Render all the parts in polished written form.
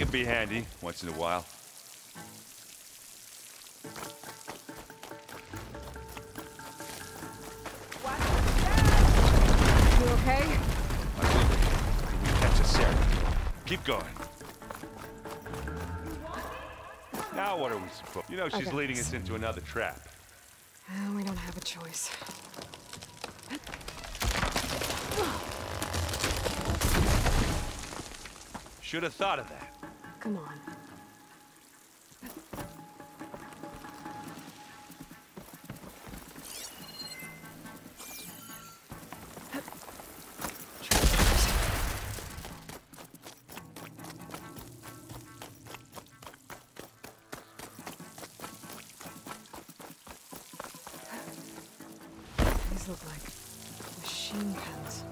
can be handy once in a while. You okay? I think we catch a Sarah. Keep going. Now what are we supposed? You know she's Okay. leading us into another trap. We don't have a choice. Should have thought of that. Come on. These look like machine guns.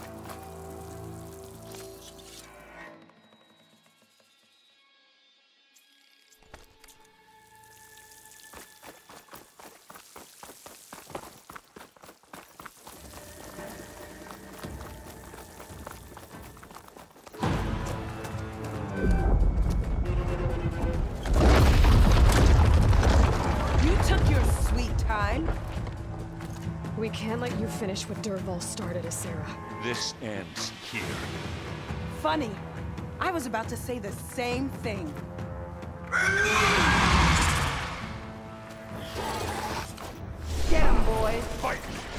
You took your sweet time. We can't let you finish what Dervahl started, Asera. This ends here. Funny. I was about to say the same thing. Get him, boys. Fight!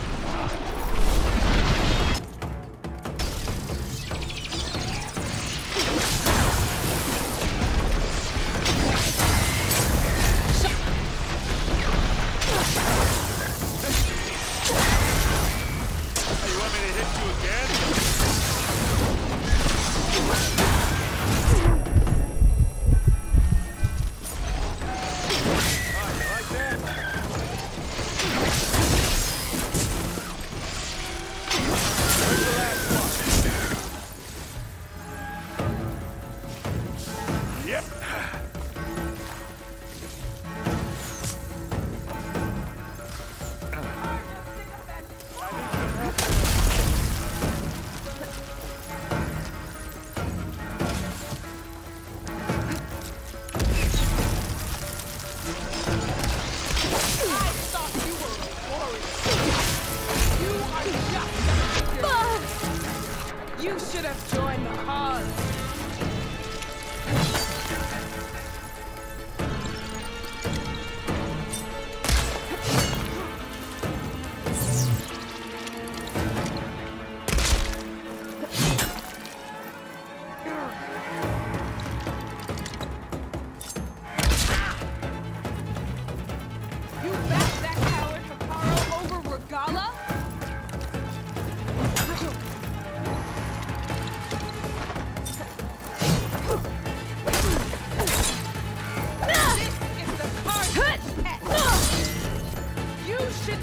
You want me to hit you again? Oh, you like that? Where's the last one? Yep. You should have joined the cause. You backed that coward Hekarro over Regalla? This is the card test. You should.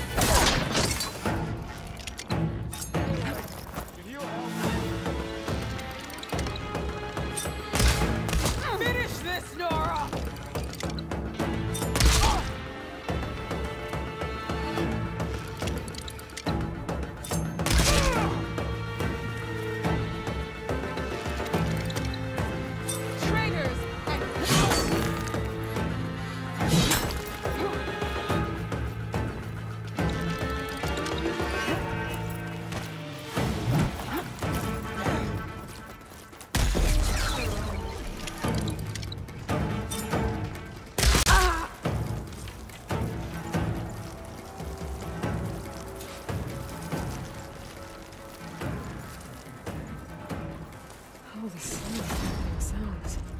Finish this, Nora! Traitors and Holy smokes, sounds.